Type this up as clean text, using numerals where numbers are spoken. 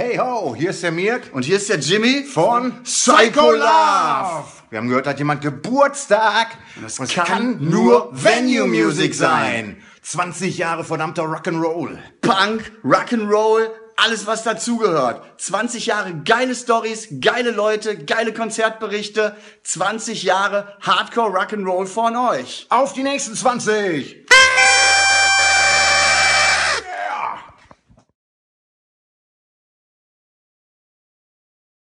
Hey ho, hier ist der Mirk Und hier ist der Jimmy von Psycho Love. Wir haben gehört, da hat jemand Geburtstag. Das Und es kann nur Venue Music sein. 20 Jahre verdammter Rock'n'Roll. Punk, Rock'n'Roll, alles was dazugehört. 20 Jahre geile Stories, geile Leute, geile Konzertberichte. 20 Jahre Hardcore Rock'n'Roll von euch. Auf die nächsten 20.